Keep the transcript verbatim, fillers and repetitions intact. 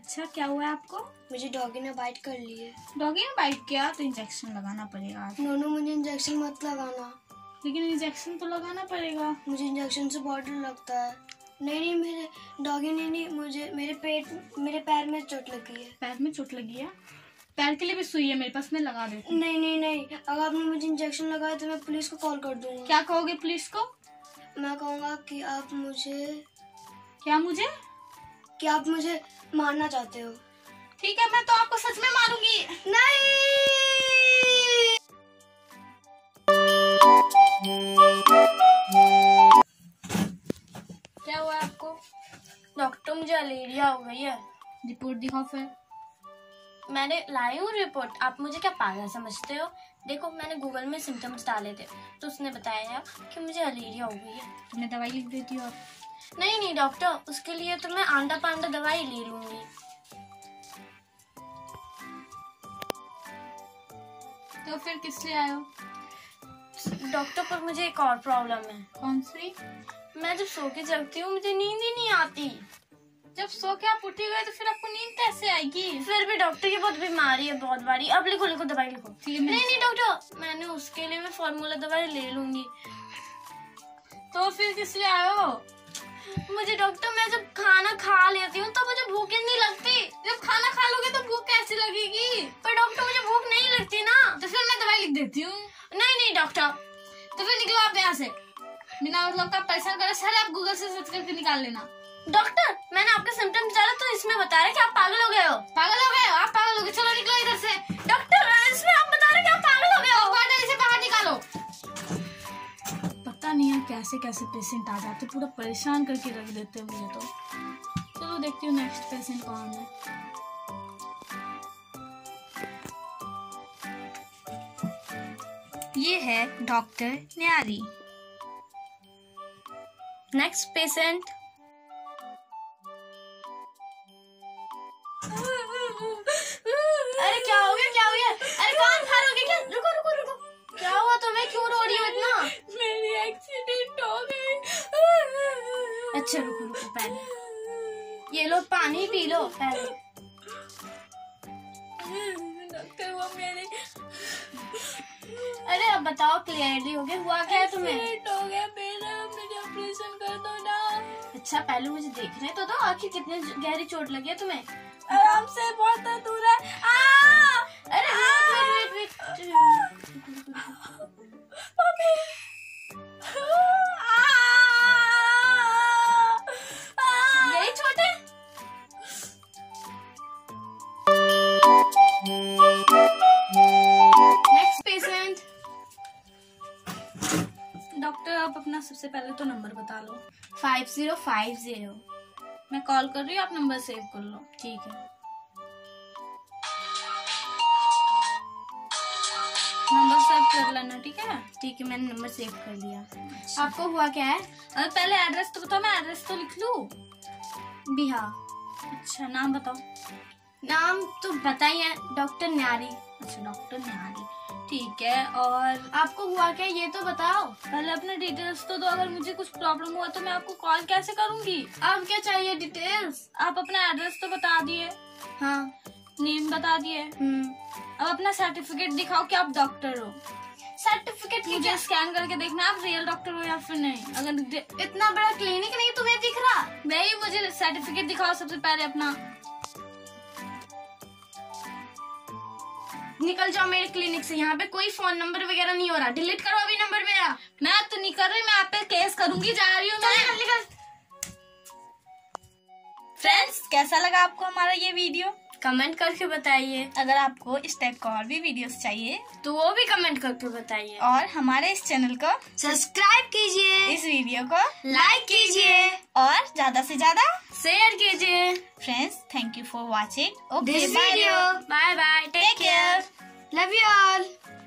अच्छा, क्या हुआ है आपको? मुझे डॉगी ने बाइट कर ली है। डॉगी ने बाइट किया तो इंजेक्शन लगाना पड़ेगा। नोनू मुझे इंजेक्शन मत लगाना। लेकिन इंजेक्शन तो लगाना पड़ेगा। मुझे इंजेक्शन से बहुत डर लगता है। नहीं नहीं मेरे डॉगी ने नहीं, मुझे मेरे पेट मेरे पैर में चोट लगी है। पैर में चोट लगी है? पैर के लिए भी सुई है मेरे पास, मैं लगा देती हूँ। नहीं नहीं नहीं, अगर आपने मुझे इंजेक्शन लगाया तो मैं पुलिस को कॉल कर दूंगा। क्या कहोगे पुलिस को? मैं कहूँगा कि आप मुझे क्या मुझे कि आप मुझे मारना चाहते हो। ठीक है, मैं तो आपको सच में मारूंगी। नहीं। क्या हुआ आपको? डॉक्टर मुझे मलेरिया हो गई है। रिपोर्ट दिखाओ फिर। मैंने लाई हूँ रिपोर्ट। आप मुझे क्या पागल समझते हो? देखो मैंने गूगल में सिम्टम्स डाले थे तो उसने बताया कि मुझे मलेरिया हो गई है। तो मैं दवाई लिख देती हूँ आप। नहीं नहीं डॉक्टर, उसके लिए तो मैं आंडा पांडा दवाई ले लूंगी। तो फिर किस लिए आए हो? डॉक्टर पर मुझे एक और प्रॉब्लम है। कौन सी? मैं जब सो के जगती हूँ मुझे नींद ही नहीं आती। जब सो के आप उठी गए तो फिर आपको नींद कैसे आएगी? फिर भी डॉक्टर की बहुत बीमारी है, बहुत बारी। अब लिखो लिखो दवाई लिखो। ठीक है। नहीं नहीं डॉक्टर, मैंने उसके लिए मैं फॉर्मूला दवाई ले लूंगी। तो फिर किस लिए आए हो? मुझे डॉक्टर, मैं जब खाना खा लेती हूँ तो मुझे भूख ही नहीं लगती। जब खाना खा लोगे तो भूख कैसे लगेगी? पर डॉक्टर मुझे भूख नहीं लगती ना। तो फिर मैं दवाई लिख देती हूँ। नहीं नहीं डॉक्टर। तो फिर निकलो आप यहाँ से। बिना मतलब का परेशान करे सारे आप गूगल से सर्च करके निकाल लेना। डॉक्टर मैंने आपके सिम्टम्स डाला तो इसमें बता रहे कि आप पागल हो गए हो। पागल हो गए हो? आप पागल हो गए, चलो निकलो इधर से। डॉक्टर इसमें आप बता रहे कि आप पागल हो गए हो। बाहर इसे बाहर निकालो। पता नहीं है कैसे कैसे पेशेंट आ जाते, पूरा परेशान करके रख देते हैं मुझे तो। चलो देखती हूँ नेक्स्ट पेशेंट कौन है। ये है डॉक्टर न्यारी। Next patient. अरे क्या हो गया, क्या हो गया? अरे कान फाड़ोगे क्या? रुको रुको रुको, क्या हुआ तुम्हें? क्यों रो रही हो इतना? मेरी एक्सीडेंट हो गई। अच्छा रुको रुको, पहले ये लो पानी पी लो पहले। डॉक्टर वो मेरे अरे अब बताओ क्लियरली हो गया, हुआ क्या है तुम्हें? एक्सीडेंट हो गया मेरा, मुझे ऑपरेशन कर दो ना। अच्छा पहले मुझे देखने तो दो, आखिर कितनी गहरी चोट लगी है तुम्हें? आराम से, बहुत दूर है। आ! अरे वेट वेट वेट मम्मी। यही चोट है? Next patient. डॉक्टर आप अपना सबसे पहले तो नंबर बता लो। Five zero five zero. मैं कॉल कर रही हूँ, आप नंबर सेव कर लो। ठीक है। नंबर सेव कर लेना, ठीक है? ठीक है मैंने नंबर सेव कर लिया। अच्छा। आपको हुआ क्या है? अरे पहले एड्रेस तो बताओ, मैं एड्रेस तो लिख लूँ। बिहार। अच्छा नाम बताओ। नाम तो बताइए, डॉक्टर न्यारी। अच्छा डॉक्टर न्यारी, ठीक है। और आपको हुआ क्या ये तो बताओ। पहले अपने डिटेल्स तो दो, अगर मुझे कुछ प्रॉब्लम हुआ तो मैं आपको कॉल कैसे करूंगी? आप क्या चाहिए डिटेल्स? आप अपना एड्रेस तो बता दिए, हाँ। नेम बता दिए, हम्म। अब अपना सर्टिफिकेट दिखाओ कि आप डॉक्टर हो। सर्टिफिकेट की मुझे स्कैन करके देखना आप रियल डॉक्टर हो या फिर नहीं। अगर इतना बड़ा क्लिनिक नहीं तुम्हें दिख रहा? नहीं, मुझे सर्टिफिकेट दिखाओ सबसे पहले अपना। निकल जाओ मेरे क्लिनिक से, यहाँ पे कोई फोन नंबर वगैरह नहीं हो रहा। डिलीट करो अभी नंबर मेरा। मैं तो नहीं कर रही, मैं आप पे केस करूंगी, जा रही हूँ मैं। निकल निकल। फ्रेंड्स कैसा लगा आपको हमारा ये वीडियो? कमेंट करके बताइए। अगर आपको इस टाइप का और भी वीडियोस चाहिए तो वो भी कमेंट करके बताइए। और हमारे इस चैनल को सब्सक्राइब कीजिए, इस वीडियो को लाइक कीजिए और ज्यादा से ज्यादा शेयर कीजिए। Friends thank you for watching this video. Bye bye, take care, love you all.